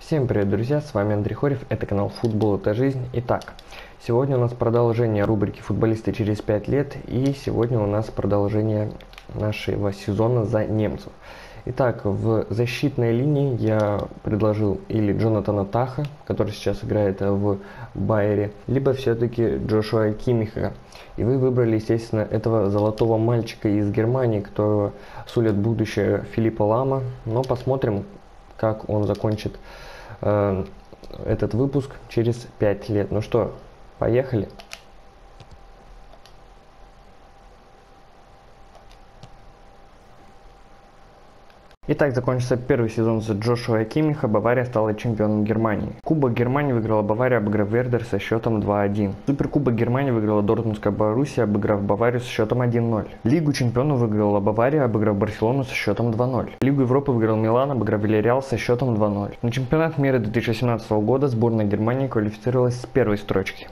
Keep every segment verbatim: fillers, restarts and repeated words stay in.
Всем привет, друзья, с вами Андрей Хорев, это канал Футбол это жизнь. Итак, сегодня у нас продолжение рубрики «Футболисты через пять лет», и сегодня у нас продолжение нашего сезона за немцев. Итак, в защитной линии я предложил или Джонатана Таха, который сейчас играет в Байере, либо все-таки Джошуа Киммиха. И вы выбрали, естественно, этого золотого мальчика из Германии, которого сулит будущее Филиппа Лама. Но посмотрим, как он закончит э, этот выпуск через пять лет. Ну что, поехали. Итак, закончился первый сезон за Джошуа Киммиха, Бавария стала чемпионом Германии. Кубок Германии выиграла Бавария, обыграв Вердер со счетом два один. Суперкубок Германии выиграла Дортмундская Боруссия, обыграв Баварию со счетом один ноль. Лигу чемпионов выиграла Бавария, обыграв Барселону со счетом два ноль. Лигу Европы выиграл Милан, обыграв Вильярреал со счетом два ноль. На чемпионат мира две тысячи семнадцатого года сборная Германии квалифицировалась с первой строчки.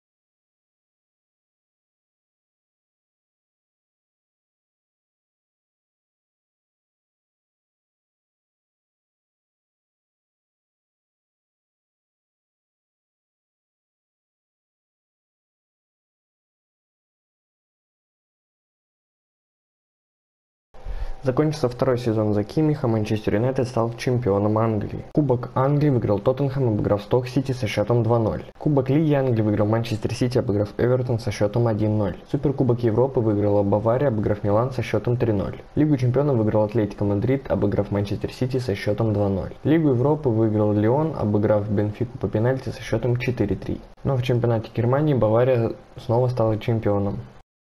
Закончился второй сезон за Киммиха, Манчестер Юнайтед стал чемпионом Англии. Кубок Англии выиграл Тоттенхэм, обыграв Сток Сити со счетом два ноль. Кубок Лиги Англии выиграл Манчестер Сити, обыграв Эвертон со счетом один ноль. Суперкубок Европы выиграла Бавария, обыграв Милан со счетом три ноль. Лигу чемпионов выиграл Атлетико Мадрид, обыграв Манчестер Сити со счетом два ноль. Лигу Европы выиграл Лион, обыграв Бенфику по пенальти со счетом четыре три. Но в чемпионате Германии Бавария снова стала чемпионом.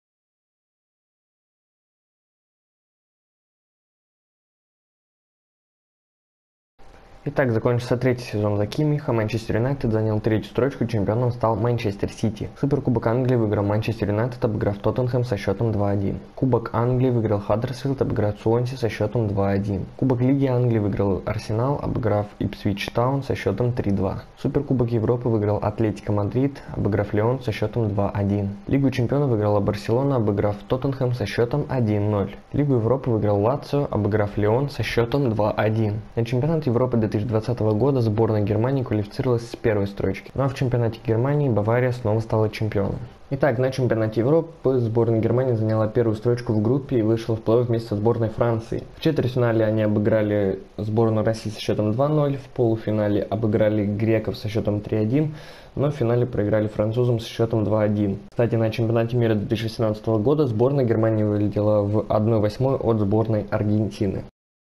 Итак, закончился третий сезон за Киммиха, Манчестер Юнайтед занял третью строчку, чемпионом стал Манчестер Сити. Суперкубок Англии выиграл Манчестер Юнайтед, обыграв Тоттенхэм со счетом два один. Кубок Англии выиграл Хаддерсфилд, обыграв Суонси со счетом два один. Кубок Лиги Англии выиграл Арсенал, обыграв Ипсвич Таун со счетом три два. Суперкубок Европы выиграл Атлетико Мадрид, обыграв Лион со счетом два один. Лигу чемпионов выиграла Барселона, обыграв Тоттенхэм со счетом один ноль. Лигу Европы выиграл Лацио, обыграв Лион со счетом два один. На чемпионат Европы две тысячи двадцатого года сборная Германии квалифицировалась с первой строчки. Ну а в чемпионате Германии Бавария снова стала чемпионом. Итак, на чемпионате Европы сборная Германии заняла первую строчку в группе и вышла в плей-офф вместе со сборной Франции. В четвертьфинале они обыграли сборную России со счетом два ноль, в полуфинале обыграли греков со счетом три один, но в финале проиграли французам со счетом два один. Кстати, на чемпионате мира две тысячи восемнадцатого года сборная Германии вылетела в одна восьмая от сборной Аргентины.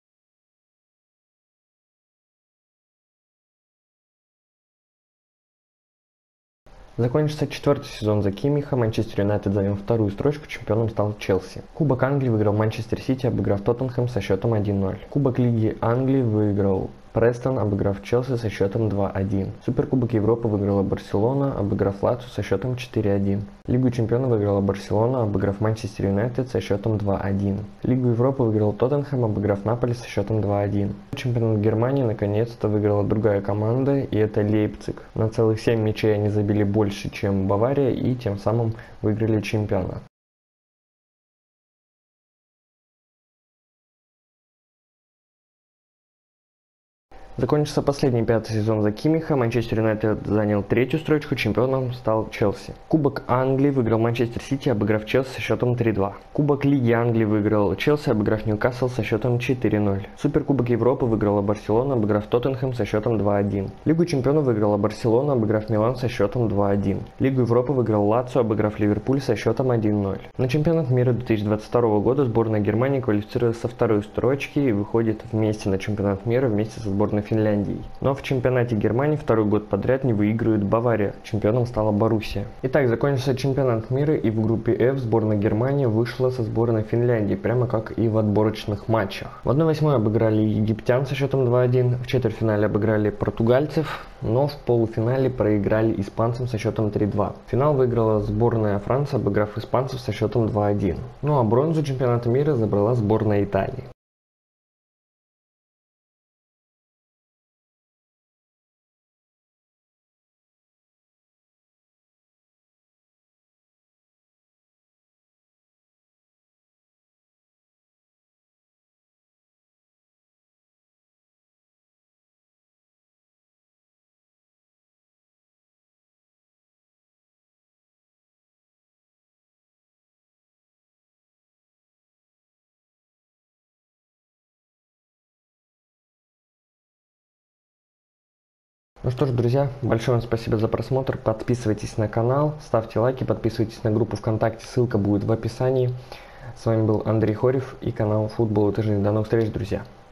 Закончился четвертый сезон за Киммиха, Манчестер Юнайтед занял вторую строчку, чемпионом стал Челси. Кубок Англии выиграл Манчестер Сити, обыграв Тоттенхэм со счетом один ноль. Кубок Лиги Англии выиграл Престон, обыграв Челси со счетом два один. Суперкубок Европы выиграла Барселона, обыграв Лацио со счетом четыре один. Лигу чемпионов выиграла Барселона, обыграв Манчестер Юнайтед со счетом два один. Лигу Европы выиграл Тоттенхэм, обыграв Наполи со счетом два один. Чемпионат Германии наконец-то выиграла другая команда, и это Лейпциг. На целых семь мячей они забили больше, чем Бавария, и тем самым выиграли чемпионат. Закончился последний пятый сезон за Киммиха, Манчестер Юнайтед занял третью строчку, чемпионом стал Челси. Кубок Англии выиграл Манчестер Сити, обыграв Челси со счетом три два. Кубок Лиги Англии выиграл Челси, обыграв Ньюкасл со счетом четыре ноль. Суперкубок Европы выиграла Барселона, обыграв Тоттенхэм со счетом два один. Лигу чемпионов выиграла Барселона, обыграв Милан со счетом два один. Лигу Европы выиграл Лацио, обыграв Ливерпуль со счетом один ноль. На чемпионат мира две тысячи двадцать второго года сборная Германии квалифицировалась со второй строчки и выходит вместе на чемпионат мира вместе со сборной Финляндии. Но в чемпионате Германии второй год подряд не выигрывает Бавария. Чемпионом стала Боруссия. Итак, закончился чемпионат мира, и в группе F сборная Германии вышла со сборной Финляндии, прямо как и в отборочных матчах. В одна восьмая обыграли египтян со счетом два один, в четвертьфинале обыграли португальцев, но в полуфинале проиграли испанцам со счетом три два. Финал выиграла сборная Франции, обыграв испанцев со счетом два один. Ну а бронзу чемпионата мира забрала сборная Италии. Ну что ж, друзья, большое вам спасибо за просмотр. Подписывайтесь на канал, ставьте лайки, подписывайтесь на группу ВКонтакте, ссылка будет в описании. С вами был Андрей Хорев и канал Футбол это жизнь. До новых встреч, друзья.